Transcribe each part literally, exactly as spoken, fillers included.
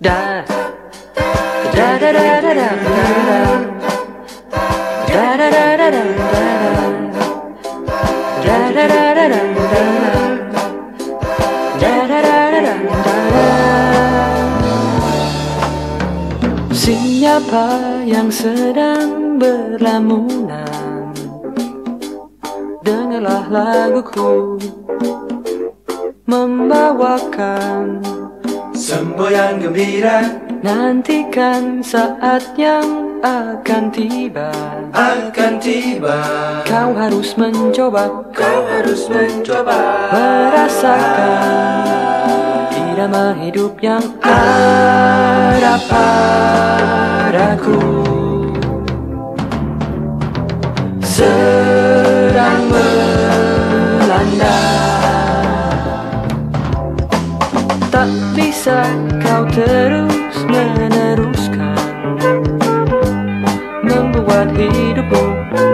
Da da da da da da da da da da da da da da da da da da. Siapa yang sedang berlamunan, dengarlah laguku membawakan semboyan gembira. Nantikan saat yang akan tiba, akan tiba. Kau harus mencoba, kau harus mencoba merasakan irama hidup yang ada padaku. Sedang melanda, tak bisa kau terus meneruskan membuat hidupmu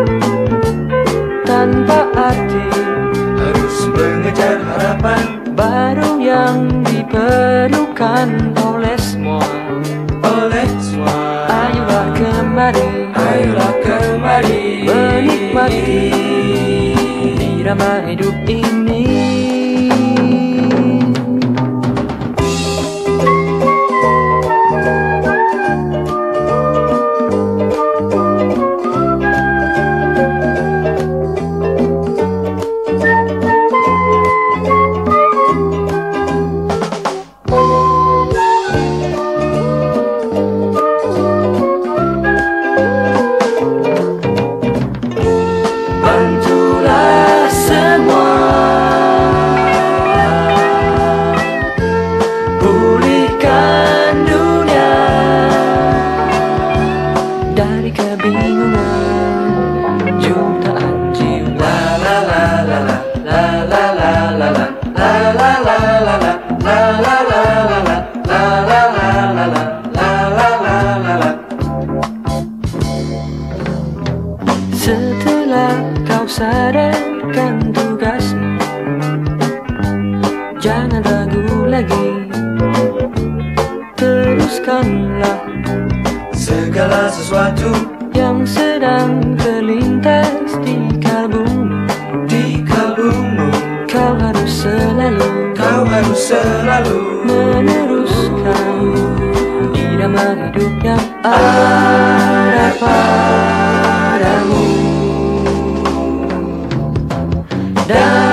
tanpa arti. Harus mengejar harapan baru yang diperlukan oleh semua, oleh semua. Ayolah kemari, ayolah kemari, menikmati irama hidup ini. Setelah kau sadarkan tugasmu, jangan ragu lagi, teruskanlah segala sesuatu yang sedang terlintas di kalbumu. Di kalbumu kau harus selalu, kau harus selalu meneruskan irama hidup yang ada padamu. Dan